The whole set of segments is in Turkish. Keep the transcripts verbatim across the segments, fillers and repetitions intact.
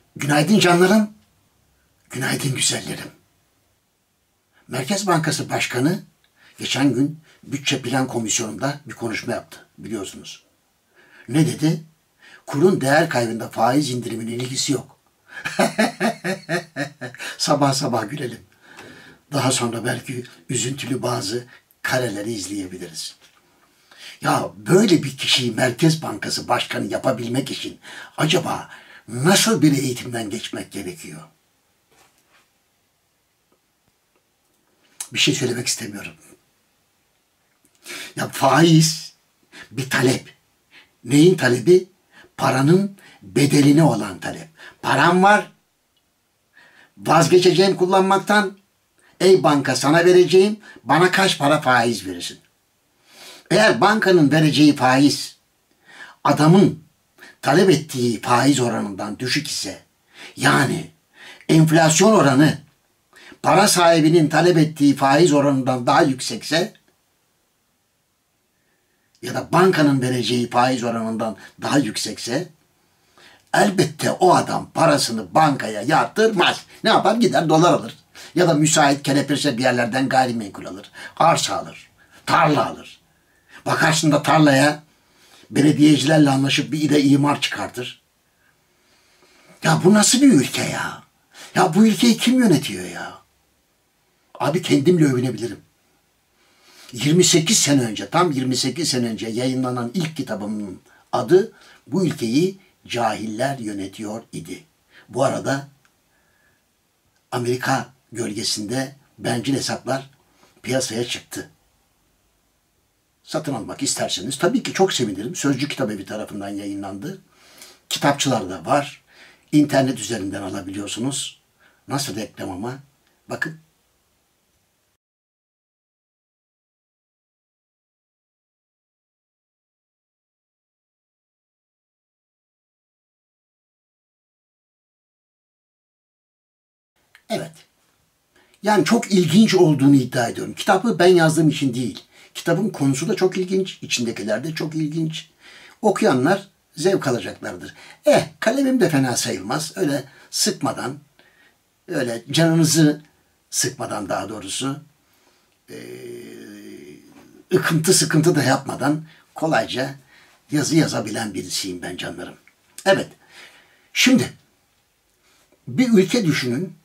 Günaydın canlarım, günaydın güzellerim. Merkez Bankası Başkanı geçen gün Bütçe Plan Komisyonu'nda bir konuşma yaptı, biliyorsunuz. Ne dedi? Kurun değer kaybında faiz indiriminin ilgisi yok. Sabah sabah gülelim. Daha sonra belki üzüntülü bazı kareleri izleyebiliriz. Ya böyle bir kişiyi Merkez Bankası Başkanı yapabilmek için acaba nasıl bir eğitimden geçmek gerekiyor? Bir şey söylemek istemiyorum. Ya faiz bir talep. Neyin talebi? Paranın bedeline olan talep. Param var, vazgeçeceğim kullanmaktan. Ey banka, sana vereceğim, bana kaç para faiz verirsin? Eğer bankanın vereceği faiz adamın talep ettiği faiz oranından düşük ise, yani enflasyon oranı para sahibinin talep ettiği faiz oranından daha yüksekse ya da bankanın vereceği faiz oranından daha yüksekse, elbette o adam parasını bankaya yatırmaz. Ne yapar? Gider dolar alır. Ya da müsait kelepirse bir yerlerden gayrimenkul alır. Arsa alır. Tarla alır. Bakarsın da tarlaya belediyecilerle anlaşıp bir de imar çıkartır. Ya bu nasıl bir ülke ya? Ya bu ülkeyi kim yönetiyor ya? Abi kendimle övünebilirim. yirmi sekiz sene önce, tam yirmi sekiz sene önce yayınlanan ilk kitabımın adı "Bu ülkeyi cahiller yönetiyor idi." Bu arada Amerika gölgesinde bencil hesaplar piyasaya çıktı. Satın almak isterseniz tabii ki çok sevinirim. Sözcü Kitabevi tarafından yayınlandı. Kitapçılarda var. İnternet üzerinden alabiliyorsunuz. Nasıl reklam ama? Bakın. Evet. Yani çok ilginç olduğunu iddia ediyorum. Kitabı ben yazdığım için değil. Kitabın konusu da çok ilginç. İçindekiler de çok ilginç. Okuyanlar zevk alacaklardır. Eh, kalemim de fena sayılmaz. Öyle sıkmadan, öyle canınızı sıkmadan daha doğrusu, e, ıkıntı sıkıntı da yapmadan kolayca yazı yazabilen birisiyim ben canlarım. Evet, şimdi bir ülke düşünün.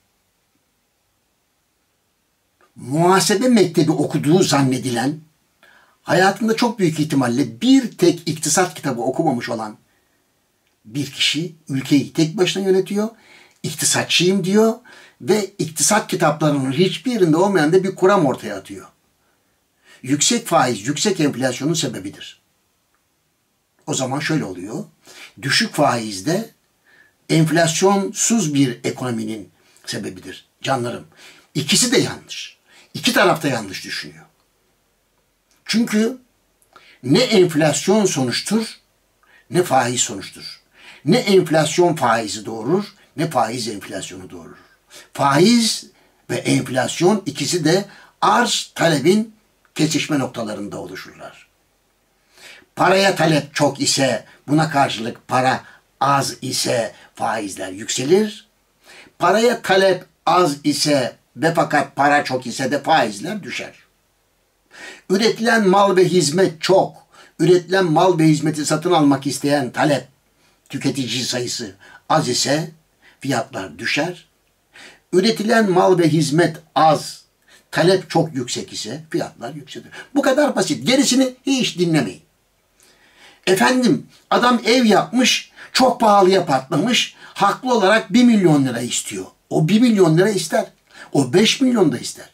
Muhasebe mektebi okuduğu zannedilen, hayatında çok büyük ihtimalle bir tek iktisat kitabı okumamış olan bir kişi ülkeyi tek başına yönetiyor. İktisatçıyım diyor ve iktisat kitaplarının hiçbirinde olmayan da bir kuram ortaya atıyor. Yüksek faiz, yüksek enflasyonun sebebidir. O zaman şöyle oluyor. Düşük faizde enflasyonsuz bir ekonominin sebebidir. Canlarım, İkisi de yanlış. İki taraf da yanlış düşünüyor. Çünkü ne enflasyon sonuçtur, ne faiz sonuçtur. Ne enflasyon faizi doğurur, ne faiz enflasyonu doğurur. Faiz ve enflasyon ikisi de arz talebin kesişme noktalarında oluşurlar. Paraya talep çok ise, buna karşılık para az ise faizler yükselir. Paraya talep az ise ve fakat para çok ise de faizler düşer. Üretilen mal ve hizmet çok. Üretilen mal ve hizmeti satın almak isteyen talep, tüketici sayısı az ise fiyatlar düşer. Üretilen mal ve hizmet az, talep çok yüksek ise fiyatlar yükselir. Bu kadar basit. Gerisini hiç dinlemeyin. Efendim, adam ev yapmış, çok pahalıya patlamış, haklı olarak bir milyon lira istiyor. O bir milyon lira ister. O beş milyon da ister.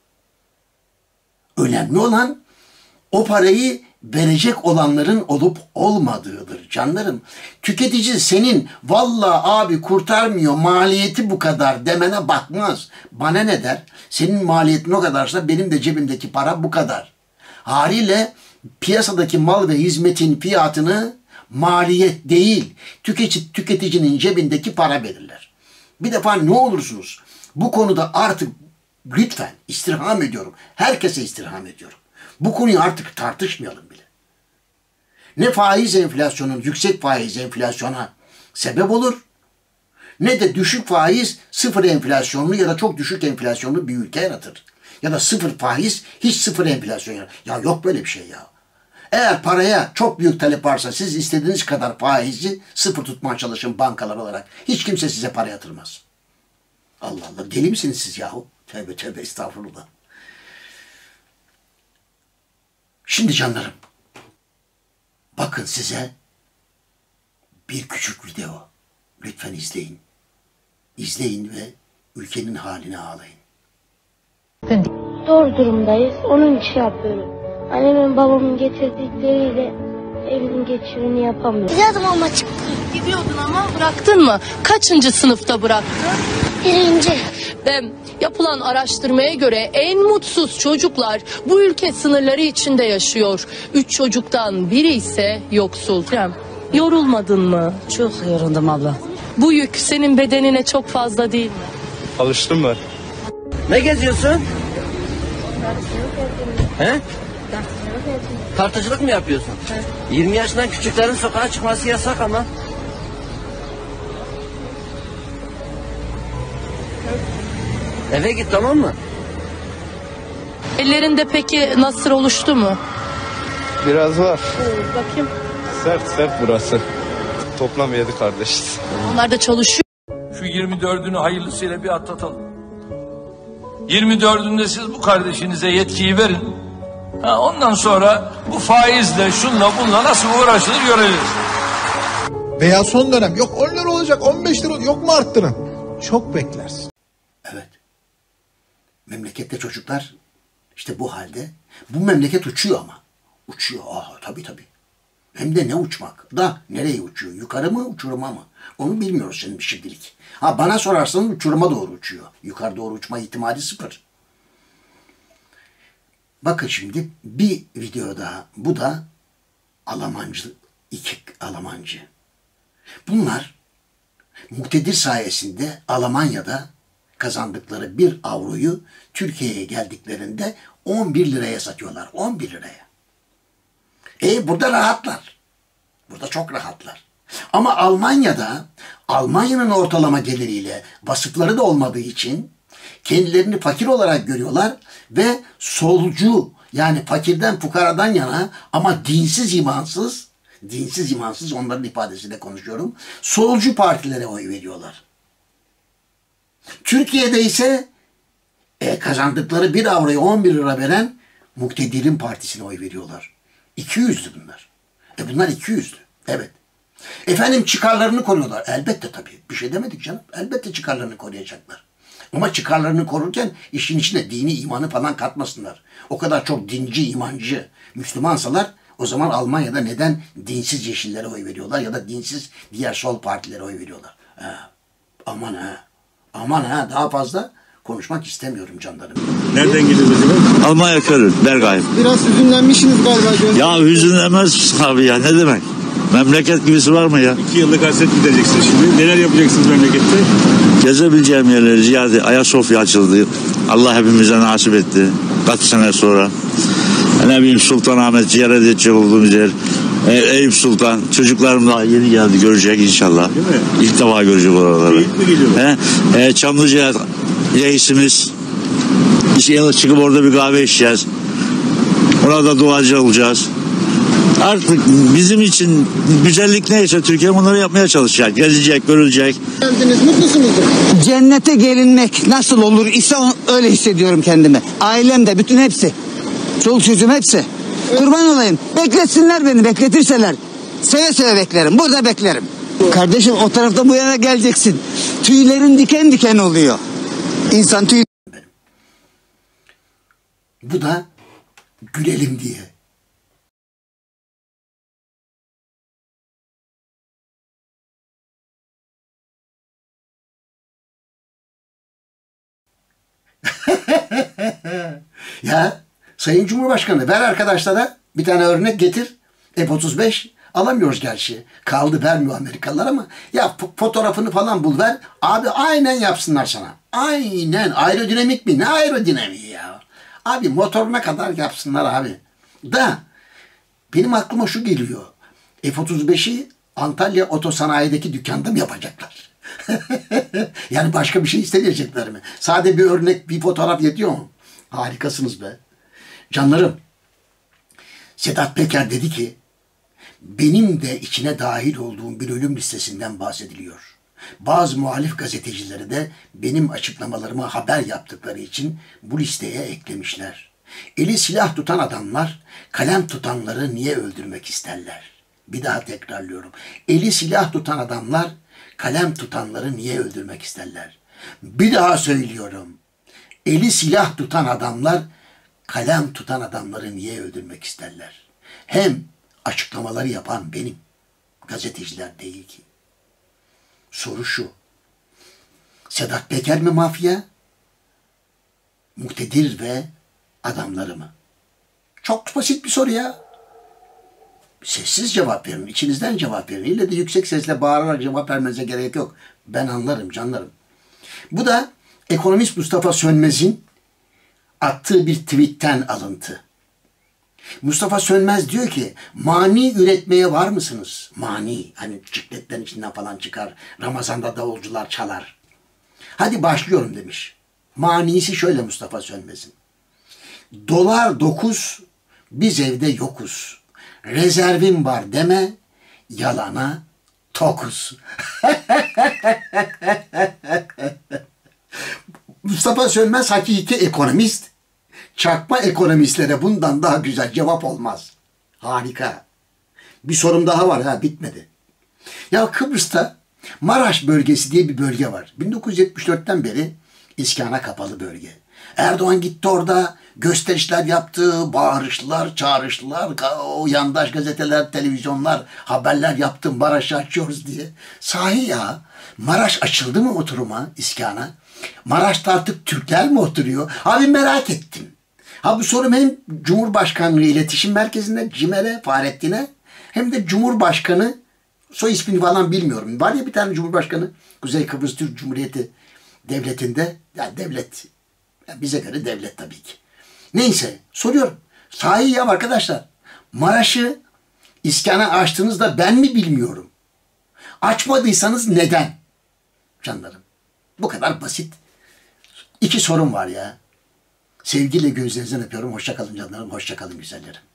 Önemli olan o parayı verecek olanların olup olmadığıdır canlarım. Tüketici senin vallahi abi kurtarmıyor, maliyeti bu kadar demene bakmaz. Bana ne der? Senin maliyetin o kadarsa benim de cebimdeki para bu kadar. Haliyle piyasadaki mal ve hizmetin fiyatını maliyet değil, tüketici, tüketicinin cebindeki para belirler. Bir defa ne olursunuz bu konuda artık lütfen istirham ediyorum. Herkese istirham ediyorum. Bu konuyu artık tartışmayalım bile. Ne faiz enflasyonun, yüksek faiz enflasyona sebep olur, ne de düşük faiz sıfır enflasyonlu ya da çok düşük enflasyonlu bir ülke yaratır. Ya da sıfır faiz hiç sıfır enflasyon yaratır. Ya yok böyle bir şey ya. Eğer paraya çok büyük talep varsa siz istediğiniz kadar faizi sıfır tutmaya çalışın bankalar olarak. Hiç kimse size para yatırmaz. Allah Allah, deli misiniz siz yahu? Tövbe tövbe, estağfurullah. Şimdi canlarım, bakın size bir küçük video. Lütfen izleyin. İzleyin ve ülkenin haline ağlayın. Zor durumdayız. Onun için yapıyorum. Annemin babamın getirdikleriyle evinin geçimini yapamıyorum. Gidiyordum ama çıktım. Gidiyordun ama bıraktın mı? Kaçıncı sınıfta bıraktın? Birinci. Ve yapılan araştırmaya göre en mutsuz çocuklar bu ülke sınırları içinde yaşıyor. Üç çocuktan biri ise yoksul. Yorulmadın mı? Çok yoruldum abla. Bu yük senin bedenine çok fazla değil mi? Alıştım ben. Ne geziyorsun? He? Tartıcılık mı yapıyorsun? He. yirmi yaşından küçüklerin sokağa çıkması yasak ama. Eve git, tamam mı? Ellerinde peki nasır oluştu mu? Biraz var. Bakayım. Sert sert burası. Toplam yedi kardeşiz. Onlar da çalışıyor. Şu yirmi dördünü hayırlısıyla bir atlatalım. yirmi dördünde siz bu kardeşinize yetkiyi verin. Ha, ondan sonra bu faizle, şunla bunla nasıl uğraşılır göreceğiz. Veya son dönem yok on lira olacak, on beş lira yok mu arttırın? Çok beklersin. Evet. Memlekette çocuklar işte bu halde. Bu memleket uçuyor ama. Uçuyor. Aha, tabii tabii. Hem de ne uçmak? Da nereye uçuyor? Yukarı mı, uçuruma mı? Onu bilmiyoruz şimdi şimdilik. Ha, bana sorarsanız uçuruma doğru uçuyor. Yukarı doğru uçma ihtimali sıfır. Bakın şimdi bir video daha. Bu da Almancı, iki Almancı. Bunlar muktedir sayesinde Almanya'da kazandıkları bir avroyu Türkiye'ye geldiklerinde on bir liraya satıyorlar. on bir liraya. E burada rahatlar. Burada çok rahatlar. Ama Almanya'da Almanya'nın ortalama geliriyle vasıfları da olmadığı için kendilerini fakir olarak görüyorlar ve solcu, yani fakirden fukaradan yana ama dinsiz imansız, dinsiz imansız onların ifadesiyle konuşuyorum, solcu partilere oy veriyorlar. Türkiye'de ise e, kazandıkları bir avroya on bir lira veren muktedirin partisine oy veriyorlar. iki yüzlü bunlar. E bunlar iki yüzlü. Evet. Efendim çıkarlarını koruyorlar. Elbette tabii. Bir şey demedik canım. Elbette çıkarlarını koruyacaklar. Ama çıkarlarını korurken işin içine dini, imanı falan katmasınlar. O kadar çok dinci, imancı, Müslümansalar o zaman Almanya'da neden dinsiz yeşillere oy veriyorlar ya da dinsiz diğer sol partilere oy veriyorlar? Ha. Aman ha. Aman ha. Daha fazla konuşmak istemiyorum canlarım. Nereden geliyoruz acaba? Almanya Köln, Bergheim. Biraz hüzünlenmişsiniz galiba. Ya hüzünlemez abi ya, ne demek? Memleket gibisi var mı ya? İki yıllık hasret gideceksin şimdi. Neler yapacaksınız memlekette? Gezebileceğim yerleri ziyade Ayasofya açıldı. Allah hepimize nasip etti. Kaç sene sonra. Ne bileyim Sultanahmet ziyaret edecek olduğumuz yer. E, Eyüp Sultan. Çocuklarım daha yeni geldi, görecek inşallah. Değil mi? İlk defa görecek oraları. Eyüp mi geliyor? He? E, Çamlıca reisimiz. İşe çıkıp orada bir kahve içeceğiz. Orada duacı olacağız. Artık bizim için güzellik neyse Türkiye bunları yapmaya çalışacak. Gezecek, görülecek. Geldiniz, mutlusunuzdur. Cennete gelinmek nasıl olur ise öyle hissediyorum kendimi. Ailem de bütün hepsi. Çoluk çocuğum hepsi. Kurban olayım. Bekletsinler beni, bekletirseler. Seve seve beklerim. Burada beklerim. Kardeşim o tarafta bu yana geleceksin. Tüylerin diken diken oluyor. İnsan tüy... Bu da gülelim diye. Ya Sayın Cumhurbaşkanı ver arkadaşlara bir tane örnek getir. F otuz beş alamıyoruz gerçi. Kaldı, vermiyor Amerikalılar ama ya fotoğrafını falan bul ver. Abi aynen yapsınlar sana. Aynen. Aerodinamik mi? Ne aerodinamiği ya? Abi motoruna kadar yapsınlar abi. Da benim aklıma şu geliyor. F otuz beşi Antalya Otosanayideki dükkanda mı yapacaklar? Yani başka bir şey istemeyecekler mi? Sade bir örnek, bir fotoğraf yetiyor mu? Harikasınız be. Canlarım, Sedat Peker dedi ki, benim de içine dahil olduğum bir ölüm listesinden bahsediliyor. Bazı muhalif gazetecileri de benim açıklamalarıma haber yaptıkları için bu listeye eklemişler. Eli silah tutan adamlar, kalem tutanları niye öldürmek isterler? Bir daha tekrarlıyorum. Eli silah tutan adamlar, kalem tutanları niye öldürmek isterler? Bir daha söylüyorum. Eli silah tutan adamlar, kalem tutan adamları niye öldürmek isterler? Hem açıklamaları yapan benim, gazeteciler değil ki. Soru şu, Sedat Peker mi mafya, muktedir ve adamları mı? Çok basit bir soru ya. Sessiz cevap verin, içinizden cevap verin. İlle de yüksek sesle bağırarak cevap vermenize gerek yok. Ben anlarım canlarım. Bu da ekonomist Mustafa Sönmez'in attığı bir tweetten alıntı. Mustafa Sönmez diyor ki, mani üretmeye var mısınız? Mani, hani cikletlerin içinden falan çıkar. Ramazan'da davulcular çalar. Hadi başlıyorum demiş. Manisi şöyle Mustafa Sönmez'in. Dolar dokuz, biz evde yokuz. Rezervim var deme, yalana tokuz. Mustafa Sönmez hakiki ekonomist. Çakma ekonomistlere bundan daha güzel cevap olmaz. Harika. Bir sorum daha var ha, bitmedi. Ya Kıbrıs'ta Maraş bölgesi diye bir bölge var. bin dokuz yüz yetmiş dörtten beri iskana kapalı bölge. Erdoğan gitti orada, gösterişler yaptı, bağırışlar, çağrışlar, o yandaş gazeteler, televizyonlar, haberler yaptı, Maraş'ı açıyoruz diye. Sahi ya, Maraş açıldı mı oturuma, iskana? Maraş'ta artık Türkler mi oturuyor? Abi merak ettim. Ha bu sorum hem Cumhurbaşkanlığı İletişim Merkezi'nde Cimer'e, Fahrettin'e hem de Cumhurbaşkanı, soy ismini falan bilmiyorum. Var ya bir tane Cumhurbaşkanı Kuzey Kıbrıs Türk Cumhuriyeti Devleti'nde, yani devlet, yani bize göre devlet tabii ki. Neyse soruyorum. Sahi ya arkadaşlar, Maraş'ı iskana açtığınızda ben mi bilmiyorum? Açmadıysanız neden? Canlarım, bu kadar basit. İki sorum var ya. Sevgiyle gözlerinizden öpüyorum. Hoşça kalın canlarım, hoşça kalın güzellerim.